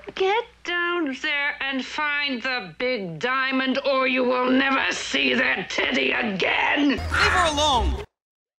Get down there and find the big diamond, or you will never see that teddy again! Leave her alone!